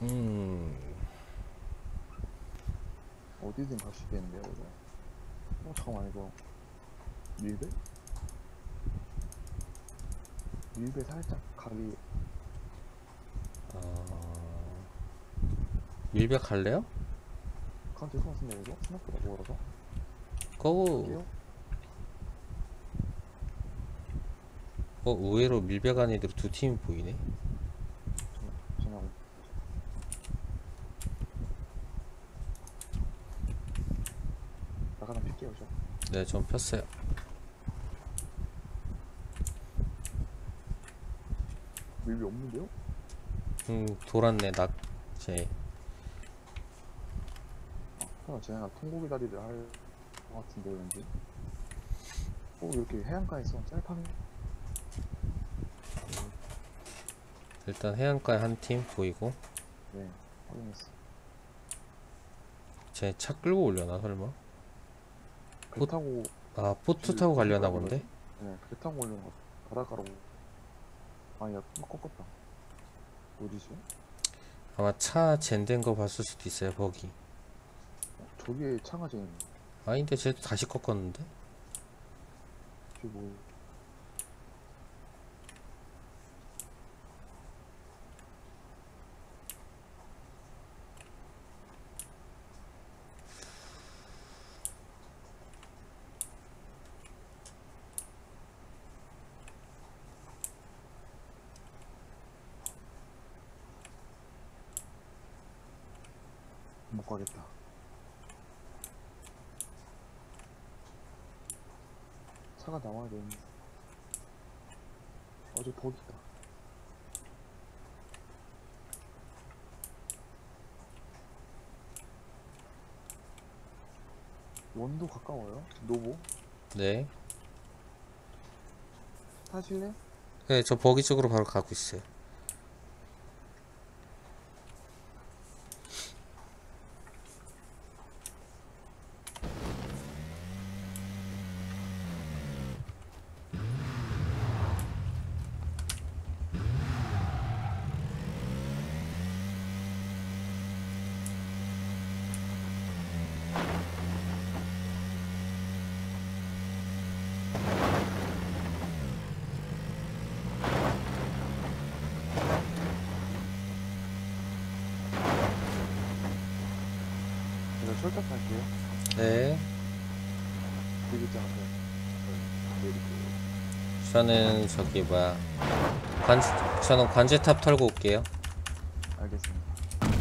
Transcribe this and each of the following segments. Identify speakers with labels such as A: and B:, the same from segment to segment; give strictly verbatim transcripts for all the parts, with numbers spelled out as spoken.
A: 음,
B: 어디든 갈 수 있겠는데요, 이거. 어, 잠깐만, 이거. 밀배? 밀배 살짝 가기.
A: 밀벽 할래요?
B: 가도 될 것 같은데, 이거? 생각보다 멀어서.
A: 거우,
B: 갈게요.
A: 어, 의외로 밀벽 한 애들 두 팀이 보이네.
B: 잠깐만, 잠깐만. 나가다 필게요, 저.
A: 네, 전 폈어요.
B: 밀배 없는데요?
A: 음, 돌았네, 낙, 제.
B: 아, 설마 쟤네가 통곡이 다리를 할 것 같은데, 왠지. 어, 이렇게 해안가에서 짤파는.
A: 일단 해안가에 한 팀 보이고,
B: 네, 확인했어.
A: 제 차 끌고 올려나, 설마?
B: 배
A: 보,
B: 타고
A: 아, 보트
B: 길
A: 타고
B: 어디
A: 가려나
B: 가야
A: 본데?
B: 되거든? 네, 배 타고 올려는 것 같아. 바닷가로. 아니, 야, 꺾었다. 어디지?
A: 아마 차 젠된 거 봤을 수도 있어요, 거기.
B: 어, 저기에 차가 지금,
A: 아닌데, 쟤도 다시 꺾었는데?
B: 저기 뭐, 못 가겠다. 차가 나와야 되는데. 어, 저 버기 있다. 원도 가까워요? 노보?
A: 네.
B: 타실래?
A: 네, 저 버기 쪽으로 바로 가고 있어요.
B: 제가 철탑 할게요.
A: 네.
B: 대기자 앞에. 네, 내릴게요.
A: 저는 저기 뭐야 관 저는 관제탑 털고 올게요.
B: 알겠습니다.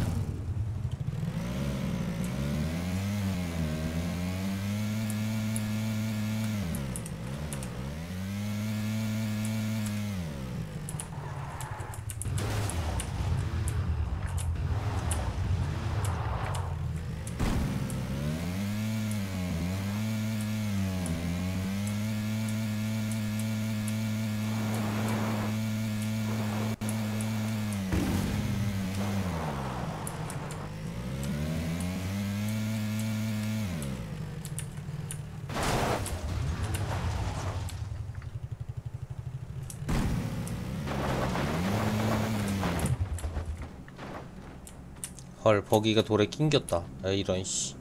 A: 헐, 버기가 돌에 낑겼다. 야, 이런 씨.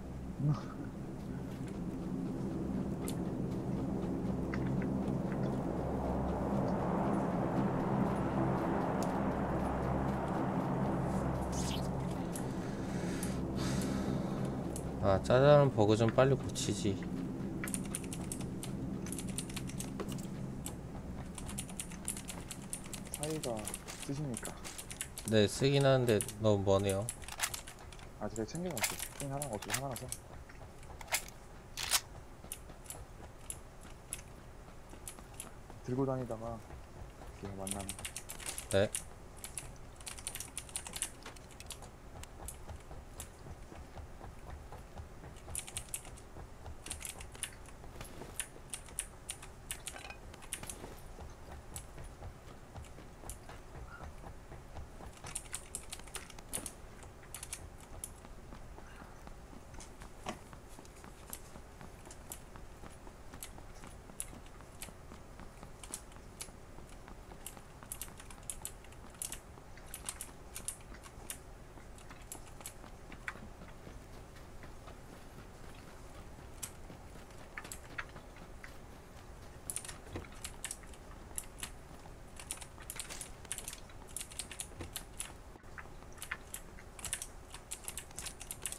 A: 아, 짜잘한 버그 좀 빨리 고치지.
B: 사이가 쓰십니까?
A: 네, 쓰긴 하는데 너무 머네요.
B: 아, 제가 챙겨놨어요. 총 하나가 없어서 하나라서. 들고 다니다가 이렇게 만나면.
A: 네.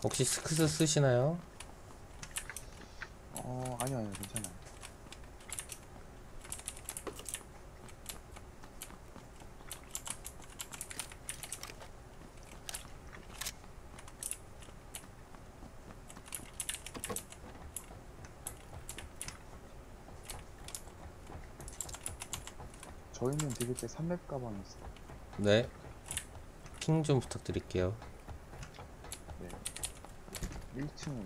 A: 혹시 스크스 쓰시나요?
B: 어, 아니요, 아니요, 괜찮아요. 저희는 되게 때 삼 렙 가방이 있어요.
A: 네. 핑 좀 부탁드릴게요.
B: 네. 일 층은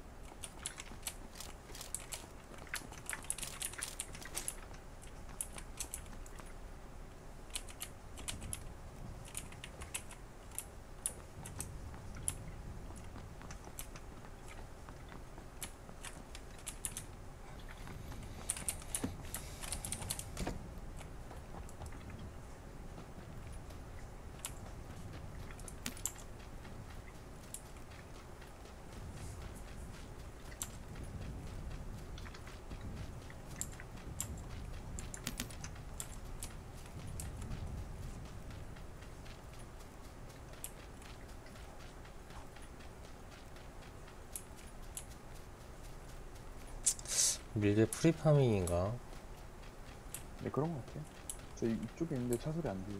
A: 밀대 프리파밍인가?
B: 네, 그런 것 같아요. 저 이- 이쪽에 있는데 차 소리 안 들려요.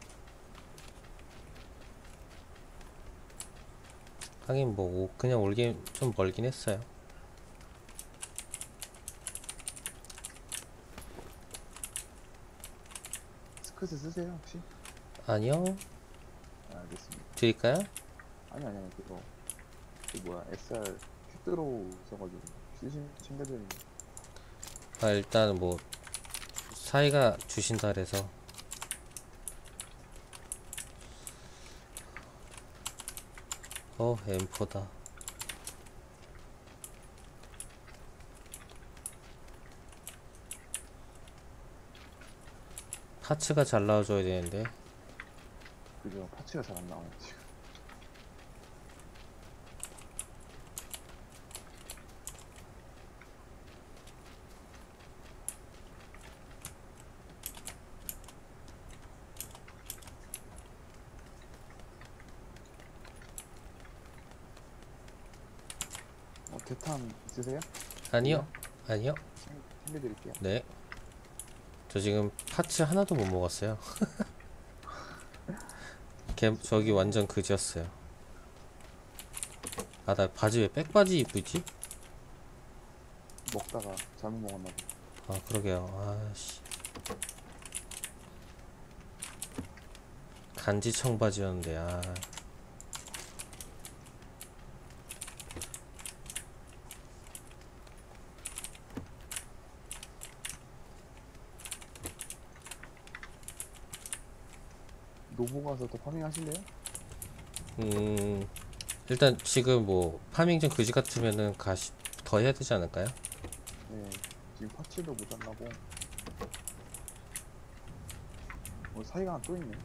A: 하긴 뭐 오- 그냥 올긴 좀 멀긴 했어요.
B: 스크스 쓰세요, 혹시?
A: 아니요.
B: 아, 알겠습니다.
A: 드릴까요?
B: 아니, 아니, 아니, 그거. 그 뭐야, 에스알 큐드로우 있어가지고, 쓰시면 챙겨드리는.
A: 아 일단 뭐 사이가 주신다 그래서. 어 엠포다. 파츠가 잘 나와줘야 되는데.
B: 그죠? 파츠가 잘 안 나와요, 지금. 어, 대탄 있으세요?
A: 아니요. 아니요.
B: 챙- 챙겨드릴게요.
A: 네. 저 지금 파츠 하나도 못 먹었어요. 걔 저기 완전 그지였어요. 아 나 바지 왜 백바지 입고 있지?
B: 먹다가 잘못 먹었나 봐.
A: 아 그러게요. 아씨. 간지 청바지였는데 아.
B: 노보 가서 더 파밍 하실래요?
A: 음 일단 지금 뭐 파밍 좀 그지 같으면은 가시 더 해야 되지 않을까요?
B: 네. 지금 파츠도 모자라고. 어, 사이가 하나 또 있네.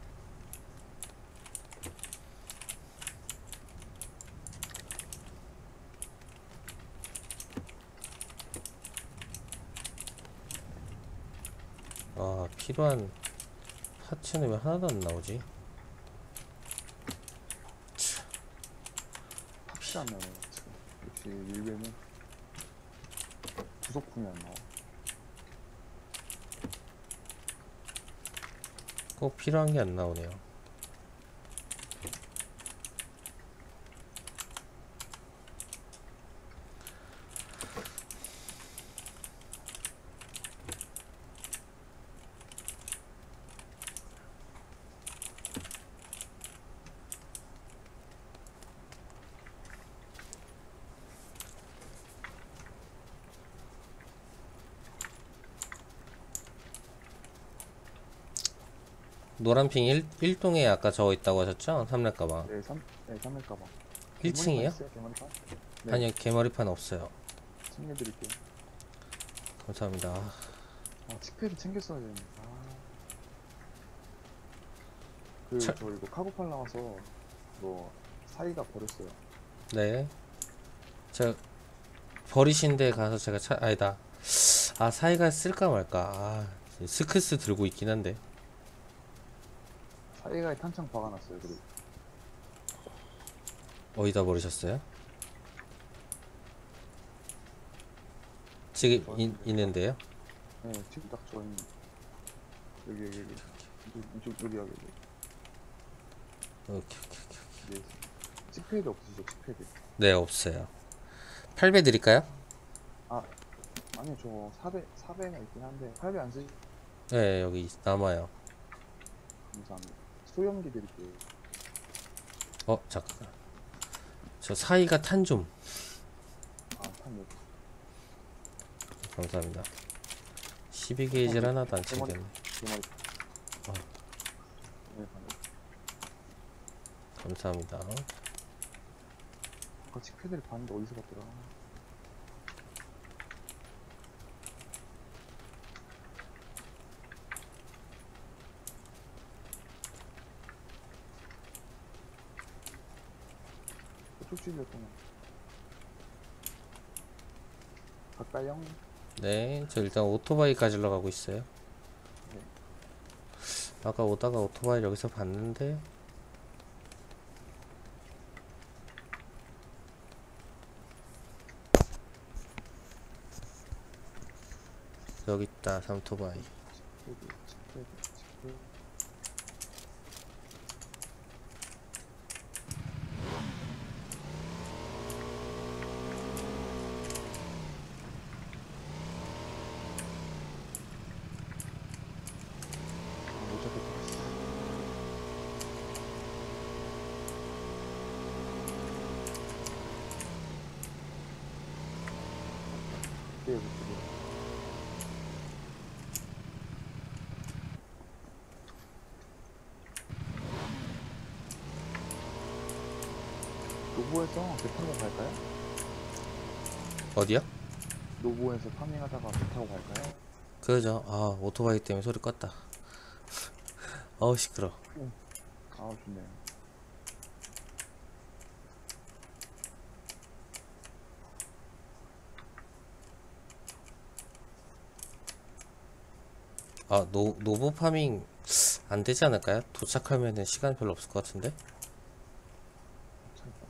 A: 아 필요한 파츠는 왜 하나도 안 나오지?
B: 파츠 안 나와요, 지금. 역시 일베는 부속품이 안 나와.
A: 꼭 필요한 게 안 나오네요. 노란핑 일, 일동에 아까 저거 있다고 하셨죠? 삼렙 가방.
B: 네, 삼, 네, 삼 일 가방.
A: 일 층이요?
B: 있어요, 개머리판? 네.
A: 아니요, 개머리판 없어요.
B: 챙겨드릴게요.
A: 감사합니다.
B: 아, 칙패드 챙겼어야 되는데. 아. 그,
A: 철-
B: 저 이거 카고팔 나와서, 이거, 사이가 버렸어요.
A: 네. 제가 버리신 데 가서 제가 차, 아니다. 아, 사이가 쓸까 말까. 아, 스크스 들고 있긴 한데.
B: 사이가에 탄창 박아놨어요, 그리고.
A: 어디다 버리셨어요? 지금 이, 있는데요?
B: 네, 지금 딱 저 있는 여기 여기 여기 이쪽, 이쪽 여기 여기 여기
A: 오케이, 오케이, 오케이.
B: 네. 칙패드 없으시죠? 칙패드.
A: 네, 없어요. 팔 배 드릴까요?
B: 아 아니요 저 사 배 사 배가 있긴 한데 팔 배 안 쓰시.
A: 네, 여기 있- 남아요.
B: 감사합니다. 소형기 드릴게요.
A: 어, 잠깐. 저 사이가 탄 좀.
B: 아탄 여기.
A: 감사합니다. 십이 게이지를 하나도 안
B: 대머리
A: 챙겼네.
B: 대머리.
A: 어.
B: 네 방금.
A: 감사합니다.
B: 아까 칙패드를 봤는데 어디서 봤더라. 쪽집이었던 거. 갈까요?
A: 네, 저 일단 오토바이 가지러 가고 있어요.
B: 네.
A: 아까 오다가 오토바이 여기서 봤는데 여기 있다, 삼토바이.
B: 칙패드 칙패드 칙패드. 아, 못 잡겠다. 네, 여기 있어요. 노보에서 배 타고 갈까요?
A: 어디요?
B: 노보에서 파밍하다가 배 타고 갈까요?
A: 그죠. 아, 오토바이 때문에 소리 껐다. 어우, 시끄러.
B: 아 좋네요.
A: 아, 노, 노보 파밍 안 되지 않을까요? 도착하면은 시간 별로 없을 것 같은데?
B: 참다.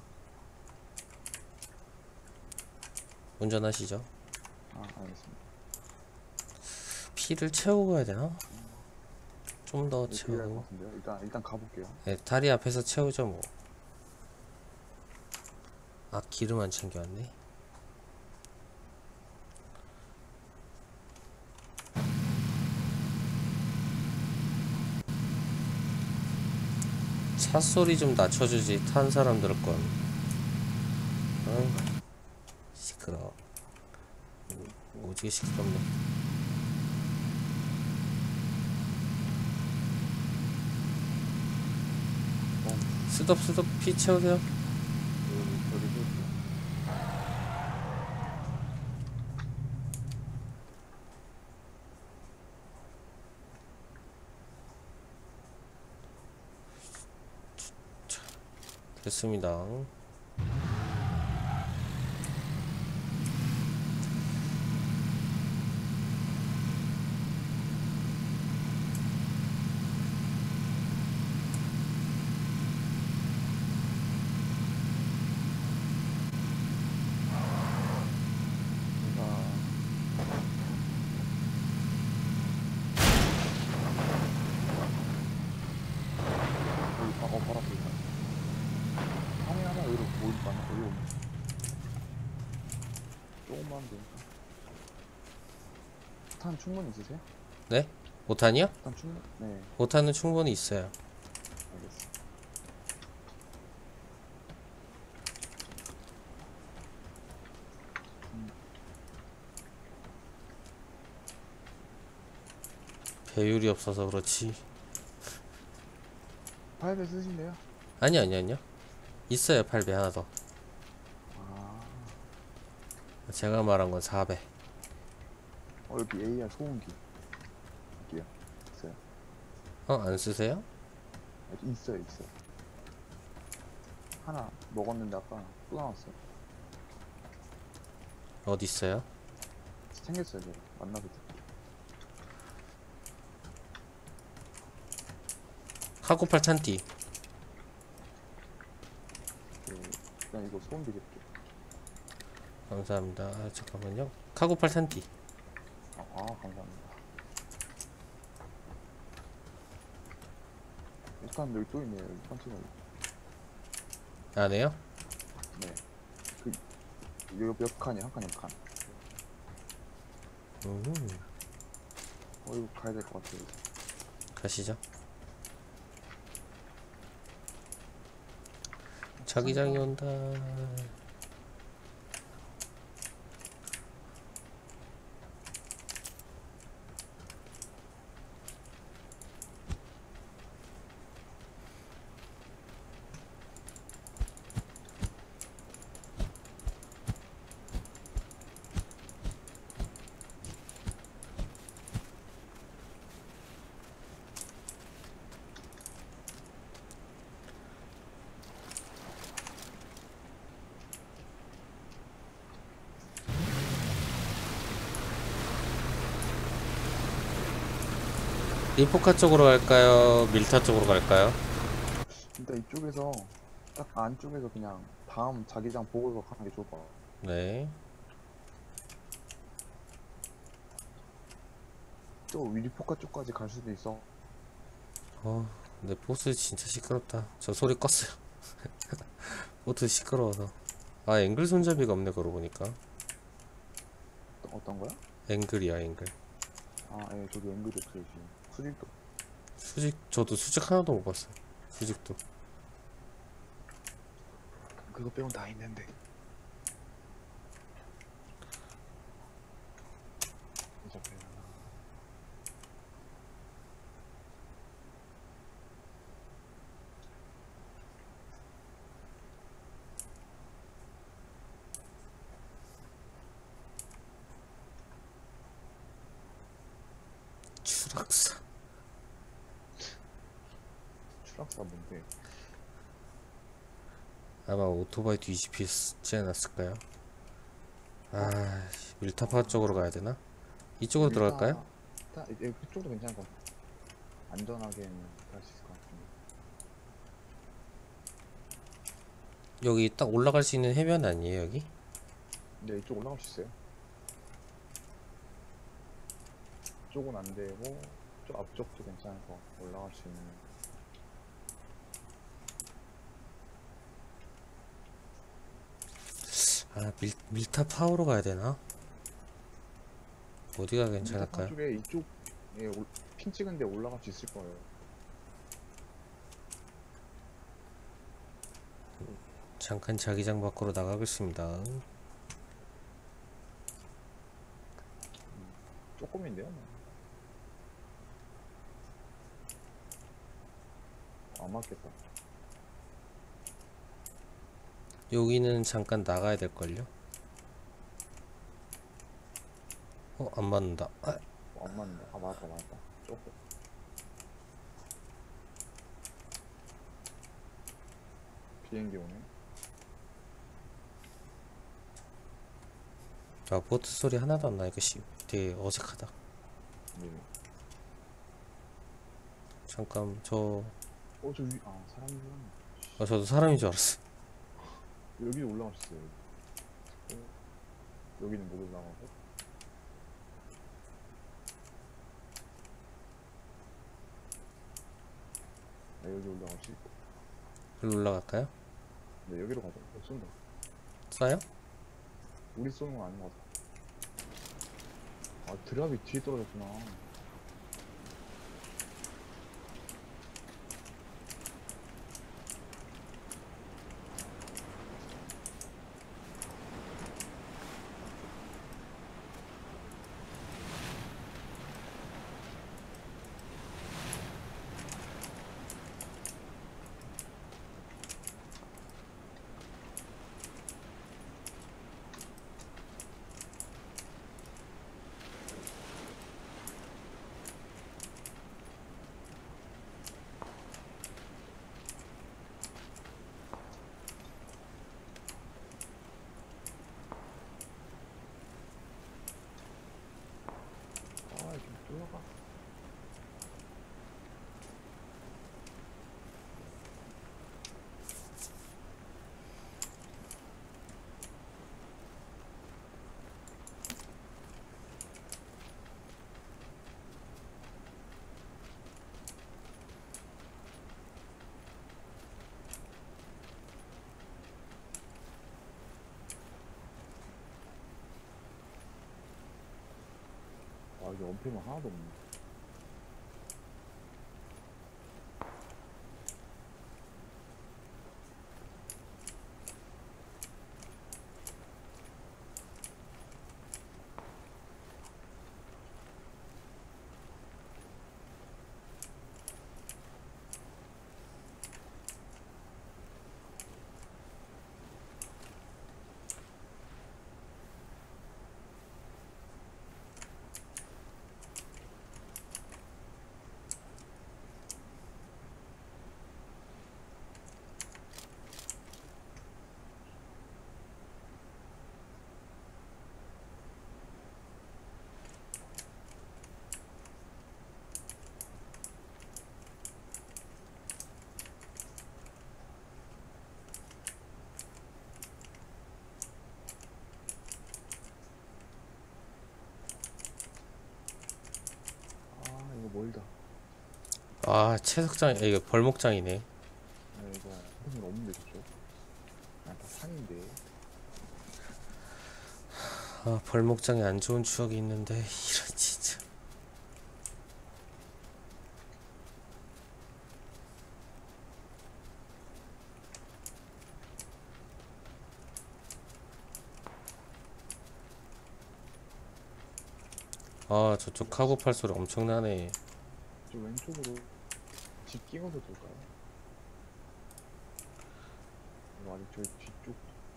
A: 운전하시죠.
B: 아 알겠습니다.
A: 피를 채우고 가야 되나? 좀 더
B: 네, 그래야 할 것
A: 채우고.
B: 같은데요. 일단 일단 가볼게요.
A: 네, 다리 앞에서 채우죠, 뭐. 아, 기름 안 챙겨왔네. 차 소리 좀 낮춰주지, 탄 사람 들을 건. 어이, 시끄러. 오지게 시끄럽네.
B: 어,
A: 스톱, 스톱, 피 채우세요.
B: 여기 저기 해주세요.
A: 됐습니다.
B: 여기 바, 어 바로 앞에 있다. 파밍 하나 여기로 모일까? 여기 오면 조금만 하면 되니까. 탄 충분히 있으세요?
A: 네? 오탄이요?
B: 탄 충분? 네
A: 오탄은 충분히 있어요.
B: 알겠어.
A: 배율이 없어서 그렇지.
B: 팔 배 쓰실래요?
A: 아니, 아니, 아니요. 있어요, 팔 배 하나 더.
B: 아,
A: 제가 말한 건 사 배.
B: 어 여기 에이알 소음기 여기요. 있어요.
A: 어, 안 쓰세요?
B: 여기 있어요, 있어요. 하나 먹었는데 아까 또 나왔어요.
A: 어디 있어요?
B: 챙겼어요, 제가 만나서 듣고.
A: 카고팔 찬띠.
B: 그 일단 이거 소음 드릴게.
A: 감사합니다. 아, 잠깐만요. 카고팔 산띠.
B: 아, 아 감사합니다. 일단 여기 또 있네요. 여기 컨테이너.
A: 안 해요?
B: 네. 그, 이거 몇 칸이야? 한 칸에 한 칸.
A: 음,
B: 어, 이거 가야 될 것 같아요.
A: 가시죠. 자기장이 온다. 리포카 쪽으로 갈까요? 밀타 쪽으로 갈까요?
B: 일단 이쪽에서, 딱 안쪽에서 그냥 다음 자기장 보고서 가는 게 좋을 것 같아요.
A: 네.
B: 저 위리포카 쪽까지 갈 수도 있어.
A: 어, 근데 보스 진짜 시끄럽다. 저 소리 껐어요. 보트 시끄러워서. 아, 앵글 손잡이가 없네, 그러고 보니까.
B: 어떤, 어떤 거야?
A: 앵글이야, 앵글.
B: 아, 예, 저도 앵글이 없어요, 지금. 수직도.
A: 수직, 저도 수직 하나도 못 봤어요. 수직도.
B: 그거 빼곤 다 있는데. 어차피.
A: 추락사.
B: 추락사 뭔데?
A: 아마 오토바이 뒤집히지 않았을까요? 아, 밀타파 쪽으로 가야 되나? 이쪽으로 들어갈까요?
B: 일단, 일단, 예, 그쪽도 괜찮을 것 같아. 안전하게는 갈 수 있을 것 같은데.
A: 여기 딱 올라갈 수 있는 해변 아니에요, 여기?
B: 근데 이쪽 올라갈 수 있어요. 이쪽은 안 되고, 저 앞쪽도 괜찮을 것 같고, 올라갈 수 있는.
A: 아, 밀, 밀타파우로 가야 되나? 어디가 괜찮을까요?
B: 쪽에 이쪽에 올- 핑 찍은 데 올라갈 수 있을 거예요.
A: 잠깐 자기장 밖으로 나가겠습니다.
B: 조금인데요. 뭐. 안 맞겠다.
A: 여기는 잠깐 나가야 될걸요? 어, 안 맞는다. 아,
B: 어, 안 맞는다. 아, 맞다, 맞다. 조금. 비행기 오네.
A: 아, 보트 소리 하나도 안 나니까 씨, 되게 어색하다.
B: 네.
A: 잠깐, 저,
B: 어, 저 위, 아, 사람이 올라왔네.
A: 아, 저도 사람인 줄 알았어.
B: 여기 올라갈 수 있어요. 여기. 어, 여기는 못 올라가고. 네, 여기 올라갈 수 있고.
A: 여기로 올라갈까요?
B: 네, 여기로 가자. 어, 쏜다.
A: 쏴요?
B: 우리 쏘는 건 아닌 것 같아. 아, 드랍이 뒤에 떨어졌구나. 연패만 하나도 없네. 아 이거 멀다.
A: 아 채석장 이거 벌목장이네.
B: 아 이거 한동안 없는데 저쪽. 그냥 다 산인데.
A: 아 벌목장에 안 좋은 추억이 있는데 이런 진짜. 아 저쪽 카고팔 소리 엄청나네.
B: 저 왼쪽으로 집 끼워서 돌까요? 이거 아직 저희 뒤쪽.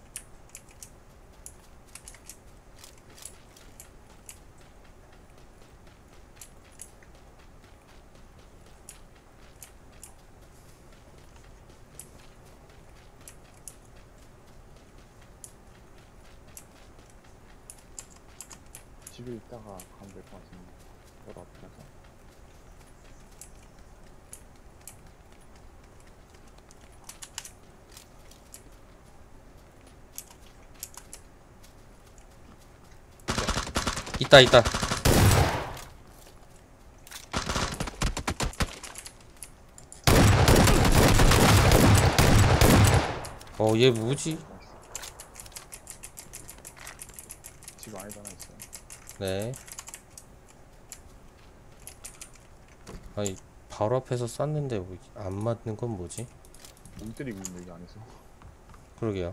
B: 집에 있다가 가면 될 것 같은데. 바로 앞이라서.
A: 있다 있다. 어 얘 뭐지?
B: 나이스. 집 안에 하나 있어요.
A: 네. 아니 바로 앞에서 쐈는데 뭐 안 맞는 건 뭐지?
B: 물 때리고 있는 여기 안에서.
A: 그러게요.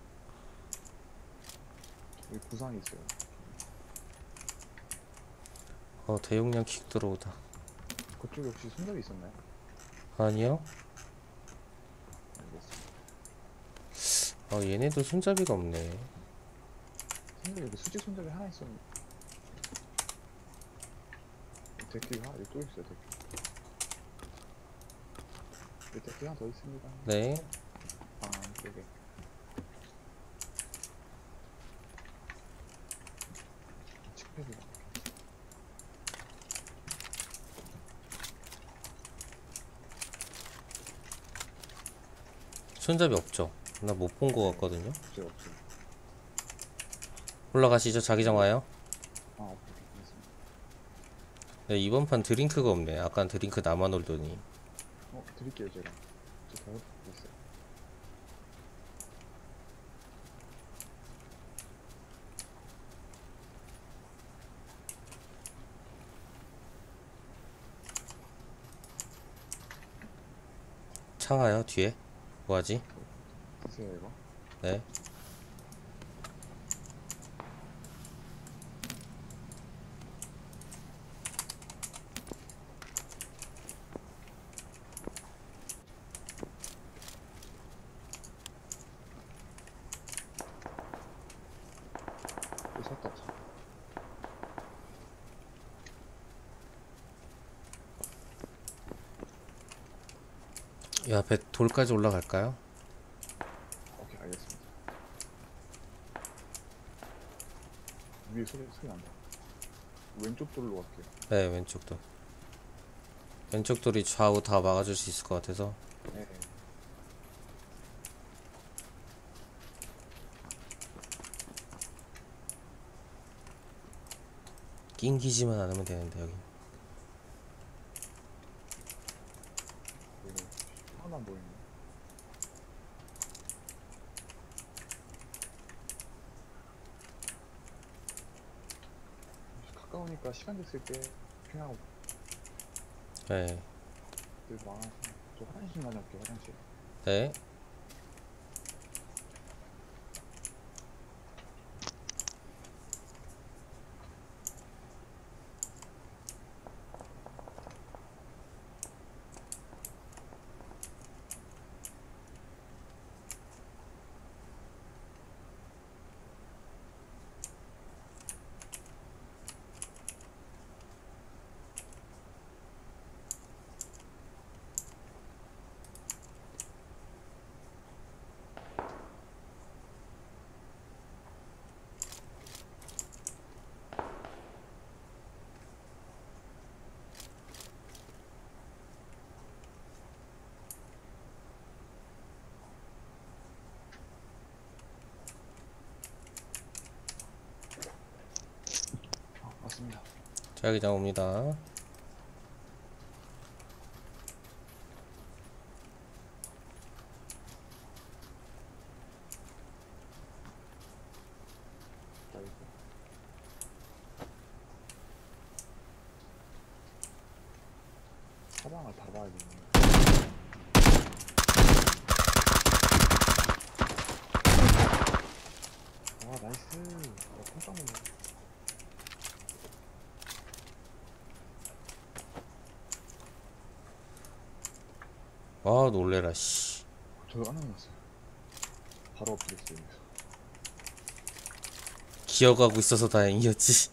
B: 여기 구상이 있어요.
A: 어 대용량 킥 들어오다.
B: 그쪽에 혹시 손잡이 있었나요?
A: 아니요.
B: 알겠습니다.
A: 아 얘네도 손잡이가 없네.
B: 손잡이 여기 수직 손잡이 하나 있었는데. 데키가 여기 또 있어요. 데키. 여기 데키 하나 더 있습니다.
A: 네.
B: 방 안쪽에. 칙팩이다.
A: 손잡이 없죠? 나 못 본 거 같거든요.
B: 없어요 없어요.
A: 올라가시죠. 자기장 와요.
B: 아 오케이 알겠습니다.
A: 네 이번 판 드링크가 없네. 아까 드링크 나만 올더니.
B: 어 드릴게요 제가. 저 더 있어요.
A: 차 와요 뒤에. 뭐하지?
B: 드세요 이거.
A: 네.
B: 여기 섰다 차.
A: 이 앞에 돌까지 올라갈까요?
B: 오케이 알겠습니다. 위에 소리 소리 난다. 왼쪽 돌로 갈게요.
A: 네 왼쪽 돌. 왼쪽 돌이 좌우 다 막아줄 수 있을 것 같아서.
B: 네.
A: 낑기지만 않으면 되는데 여기.
B: 여기 하나 보이네. 가까우니까 보니까 시간 됐을 때 핑하고
A: 네.
B: 들 많아서 저 화장실 다녀올게요. 화장실.
A: 네.
B: 아, 맞습니다.
A: 자기장 옵니다.
B: 나이스. 사방을 다 봐야 되네. 아, 나이스. 어, 깜짝 놀랐네.
A: 와, 놀래라, 씨.
B: 저 깜짝 놀랐어요. 바로 엎드렸어요. 여기서.
A: 기어가고 있어서 다행이었지.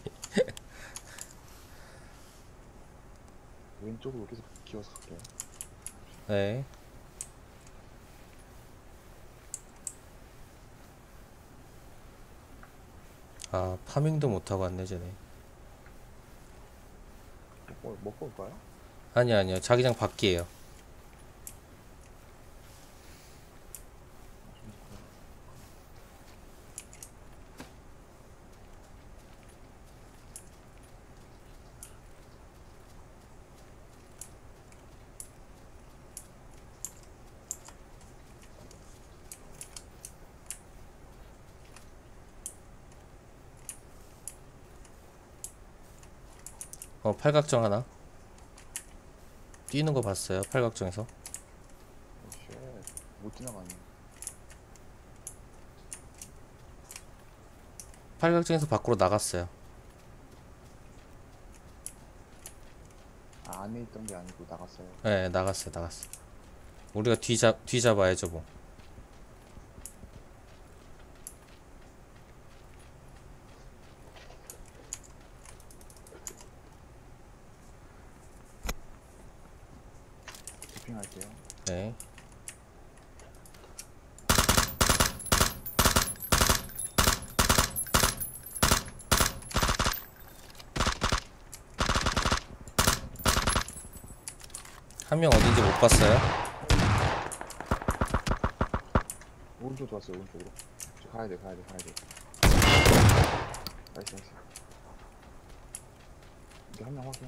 B: 왼쪽으로 계속 기어서 갈게요.
A: 네. 아, 파밍도 못하고 왔네, 쟤네.
B: 먹고, 먹고 올까요?
A: 아니, 아니요. 자기장 밖이에요. 어, 팔각정 하나. 뛰는 거 봤어요, 팔각정에서.
B: 오쉣. 못 지나가네.
A: 팔각정에서 밖으로 나갔어요.
B: 아, 안에 있던 게 아니고 나갔어요.
A: 네, 나갔어요, 나갔어. 우리가 뒤잡, 뒤잡아야죠, 뭐.
B: 도핑할게요.
A: 네. 한 명 어딘지 못 봤어요.
B: 오른쪽 들어왔어요. 오른쪽으로. 저 가야 돼, 가야 돼, 가야 돼. 나이스, 나이스. 이게 한 명 확인.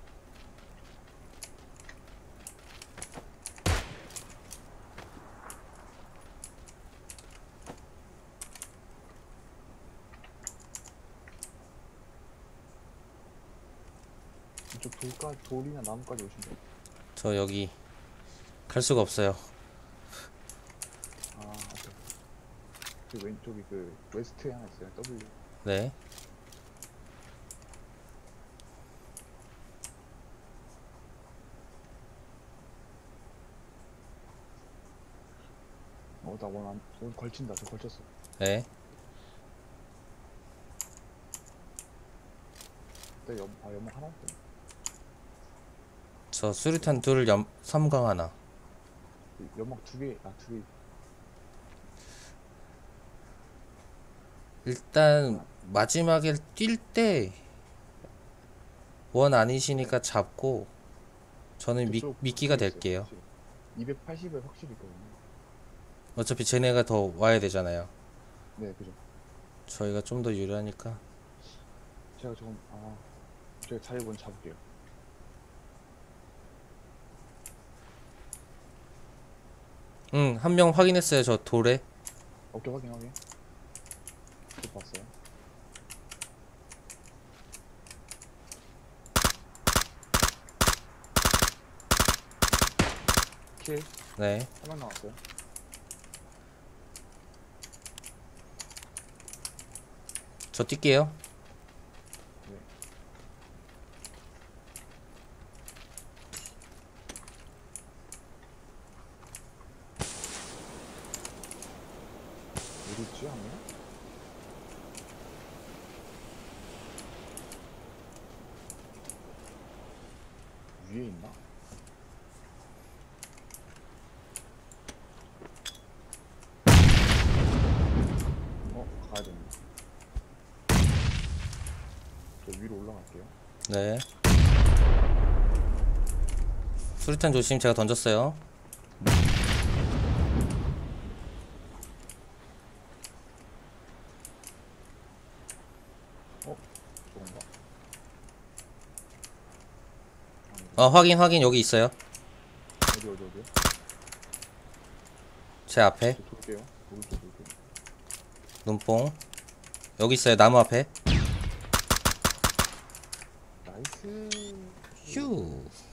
B: 이쪽 돌까, 돌이나 나무까지 오시면 돼요.
A: 저 여기 갈 수가 없어요.
B: 아, 오케이. 그 왼쪽이 그 웨스트에 하나 있어요. W.
A: 네.
B: 어, 나 원, 안, 원 걸친다. 저 걸쳤어.
A: 네.
B: 네, 연, 아, 연막 하나 없네.
A: 저 수류탄 둘, 염, 삼강 하나.
B: 연막 두 개, 아, 두 개.
A: 일단 마지막에 뛸 때 원 아니시니까 잡고 저는 미,
B: 저쪽
A: 미끼가
B: 그쪽에 있어요,
A: 될게요.
B: 확실히. 이백팔십에 확실히 있거든요.
A: 어차피 쟤네가 더 와야 되잖아요.
B: 네, 그죠.
A: 저희가 좀 더 유리하니까.
B: 제가 조금, 아, 제가 자리 먼저 잡을게요.
A: 응, 한 명 확인했어요. 저 돌에.
B: 오케이, 확인, 확인. 또 봤어요. 킬.
A: 네.
B: 한 명 나왔어요.
A: 저 뛸게요.
B: 네. 어디 있지, 한 명? 위에 있나? 어, 가야 됩니다. 저 위로 올라갈게요.
A: 네. 수류탄 조심. 제가 던졌어요.
B: 어? 저건가?
A: 어, 확인, 확인. 여기 있어요.
B: 어디, 어디, 어디?
A: 제 앞에.
B: 저 돌게요. 오른쪽 돌게요.
A: 눈뽕. 여기 있어요. 나무 앞에.
B: 나이스.
A: 휴.